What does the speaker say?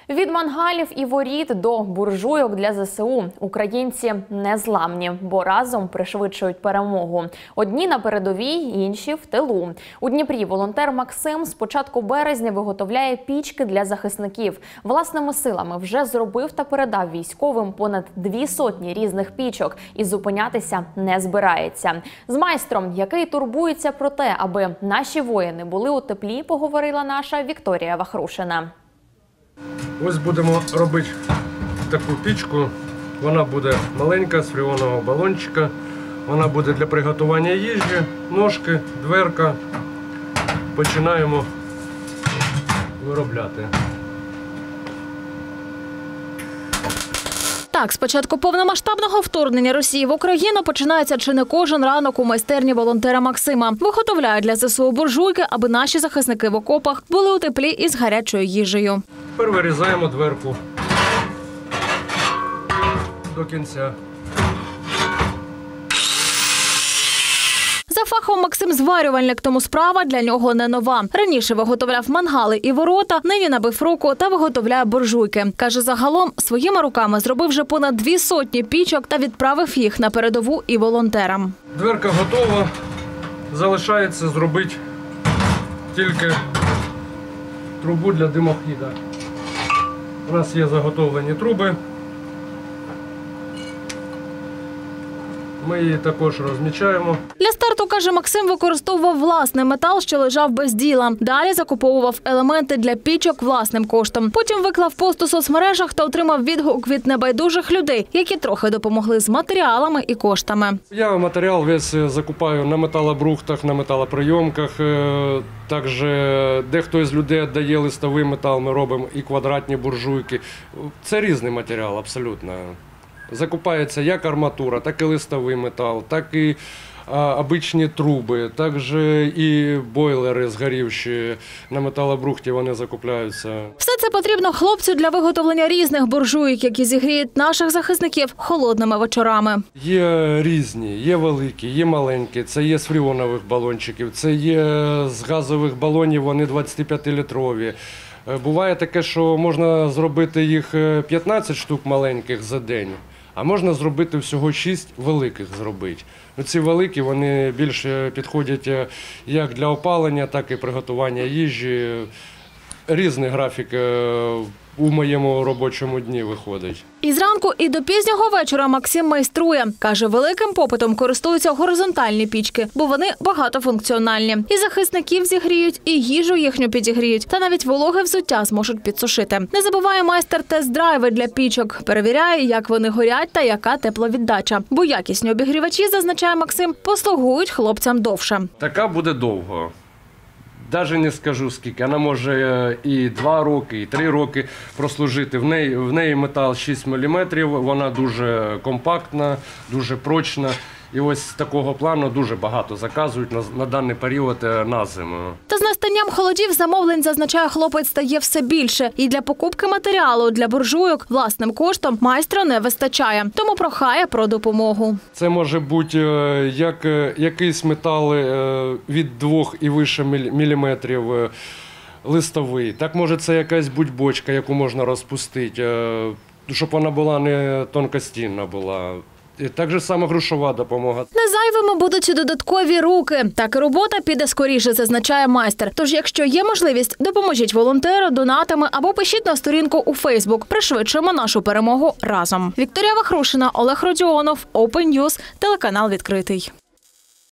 Від мангалів і воріт до буржуйок для ЗСУ українці незламні, бо разом пришвидшують перемогу. Одні на передовій, інші в тилу. У Дніпрі волонтер Максим з початку березня виготовляє пічки для захисників. Власними силами вже зробив та передав військовим понад 200 різних пічок і зупинятися не збирається. З майстром, який турбується про те, аби наші воїни були у теплі, поговорила наша Вікторія Вахрушина. Ось будемо робити таку пічку. Вона буде маленька, з фріонового балончика. Вона буде для приготування їжі, ножки, дверка. Починаємо виробляти. Так, з початку повномасштабного вторгнення Росії в Україну починається чи не кожен ранок у майстерні волонтера Максима. Виготовляє для ЗСУ буржуйки, аби наші захисники в окопах були у теплі і з гарячою їжею. Тепер вирізаємо дверку до кінця. За фахом Максим зварювальник, тому справа для нього не нова. Раніше виготовляв мангали і ворота, нині набив руку та виготовляє буржуйки. Каже, загалом своїми руками зробив вже понад 200 пічок та відправив їх на передову і волонтерам. Дверка готова. Залишається зробити тільки трубу для димохода. У нас є заготовлені труби. Ми її також розмічаємо. Для старту, каже, Максим використовував власний метал, що лежав без діла. Далі закуповував елементи для пічок власним коштом. Потім виклав пост у соцмережах та отримав відгук від небайдужих людей, які трохи допомогли з матеріалами і коштами. Я матеріал весь закупаю на металобрухтах, на металоприйомках. Також дехто із людей дає листовий метал, ми робимо і квадратні буржуйки. Це різний матеріал абсолютно. Закупається як арматура, так і листовий метал, так і обичні труби, також і бойлери згорівші на металобрухті вони закупляються. Все це потрібно хлопцю для виготовлення різних буржуйок, які зігріють наших захисників холодними вечорами. Є різні, є великі, є маленькі, це є з фріонових балончиків, це є з газових балонів, вони 25-літрові. Буває таке, що можна зробити їх 15 штук маленьких за день, а можна зробити всього 6 великих зробити. Ці великі, вони більше підходять як для опалення, так і приготування їжі. Різний графік у моєму робочому дні виходить. І зранку, і до пізнього вечора Максим майструє. Каже, великим попитом користуються горизонтальні пічки, бо вони багатофункціональні. І захисників зігріють, і їжу їхню підігріють, та навіть вологе взуття зможуть підсушити. Не забуває майстер тест-драйви для пічок. Перевіряє, як вони горять та яка тепловіддача. Бо якісні обігрівачі, зазначає Максим, послугують хлопцям довше. Така буде довго. Навіть не скажу скільки, вона може і 2 роки, і 3 роки прослужити. В неї метал 6 мм, вона дуже компактна, дуже прочна. І ось з такого плану дуже багато заказують на даний період на зиму. Та з настанням холодів замовлень, зазначає хлопець, стає все більше. І для покупки матеріалу для буржуйок власним коштом майстра не вистачає. Тому прохає про допомогу. Це може бути як якийсь метал від 2 і вище міліметрів листовий. Так може це якась бочка, яку можна розпустити, щоб вона була не тонкостінна була. І так же саме грошова допомога. Не зайвими будуть і додаткові руки. Так і робота піде скоріше, зазначає майстер. Тож, якщо є можливість, допоможіть волонтеру, донатами або пишіть на сторінку у Фейсбук. Пришвидшимо нашу перемогу разом. Вікторія Вахрушина, Олег Родіонов, Open News, телеканал «Відкритий».